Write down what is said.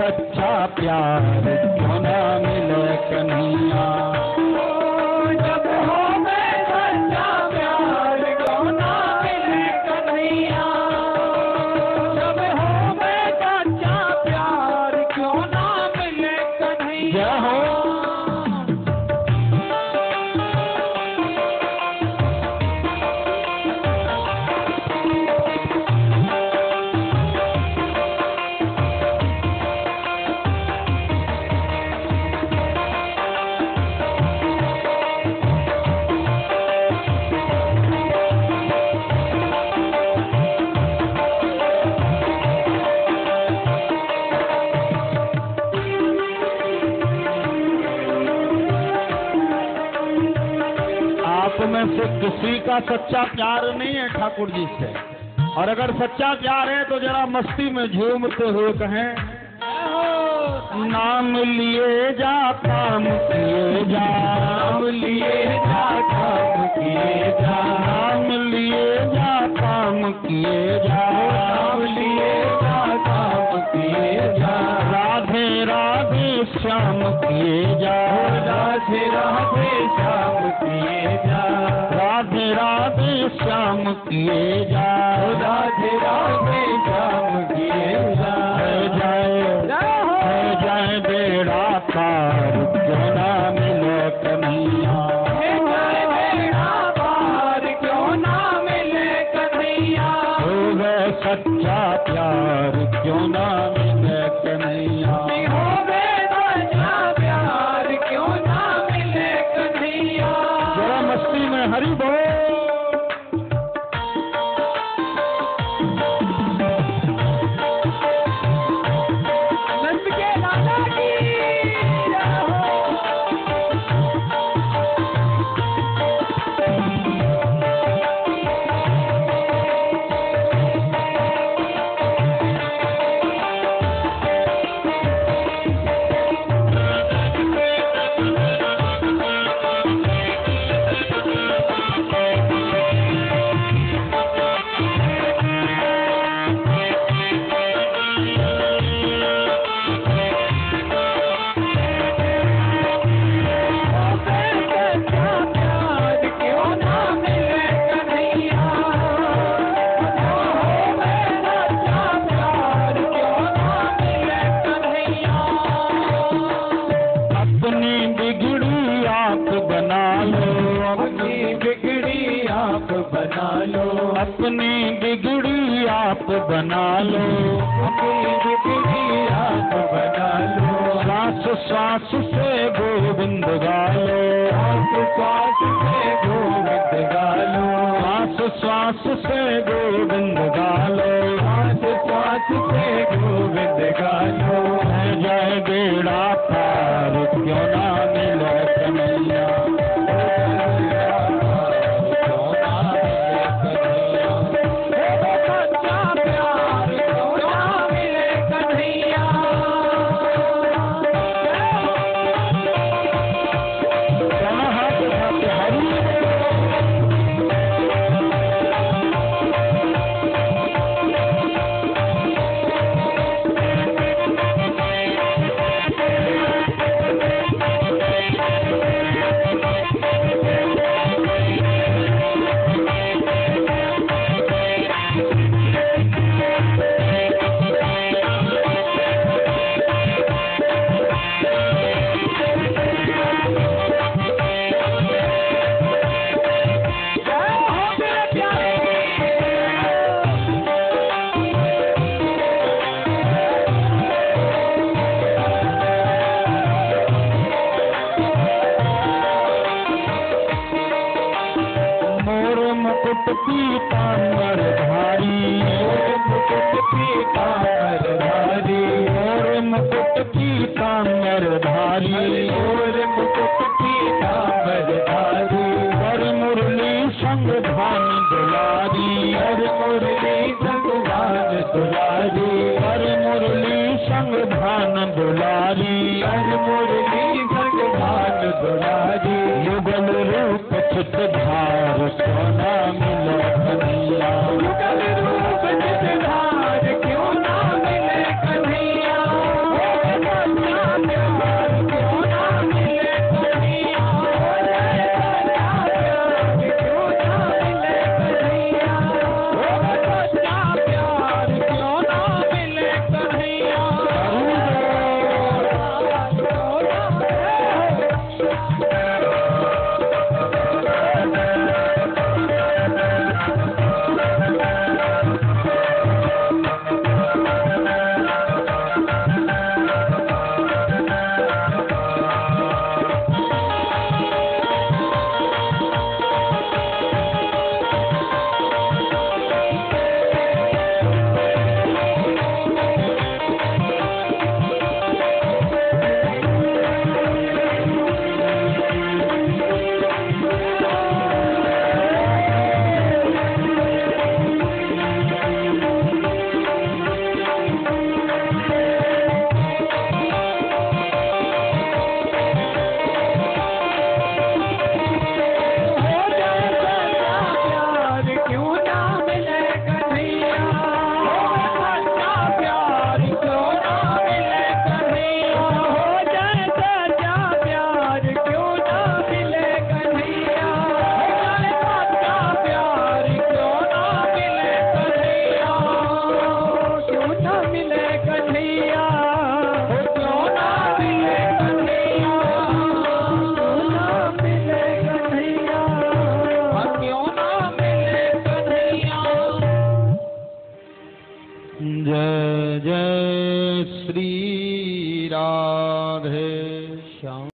सच्चा प्यार क्यों ना मिले कन्हैया। जब हो में सच्चा प्यार क्यों ना मिले कन्हैया। जब हो में सच्चा प्यार क्यों ना मिले कन्हैया। में से किसी का सच्चा प्यार नहीं है ठाकुर जी से, और अगर सच्चा प्यार है तो जरा मस्ती में झूमते हुए कहें, नाम लिए जा काम किए जा, नाम लिए जा काम किए जा, नाम लिए जा काम किए जा, नाम लिए जा काम किए जा। राधे राधे श्याम किए जा, राधे राधे श्याम किए जा, राधे राधे श्याम किए जा, राधे राधे श्याम किए जा। जाए बेड़ा पार क्यों ना मिले कन्हैया। बेड़ा पार क्यों ना मिले कन्हैया। हो गए सच्चा प्यार क्यों ना मिले कन्हैया। हो गए सच्चा प्यार क्यों ना मिले कन्हैया। जरा मस्ती में हरि बोल। अपनी बिगड़ी आप बना लो, अपनी बिगड़ी आप बना लो। श्वास श्वास से गोविंद गा लो, श्वास से गोविंद गा लो, श्वास श्वास से गोविंद गा लो, श्वास से गोविंद गा लो। जय बेड़ा पार क्यों ना मिले कन्हैया। पीतांबर धारी, मुकुट पीतांबर धारी, मोर मुकुट पीतांबर धारी, मोर मुकुट पीतांबर धारी। कर मुरली संग भान दुलारी, कर मुरली संग भान दुलारी, कर मुरली संग भान दुलारी, कर मुरली संग भान दुलारी। युगल रूप चित धार सोना मिलो कन्हैया। युगल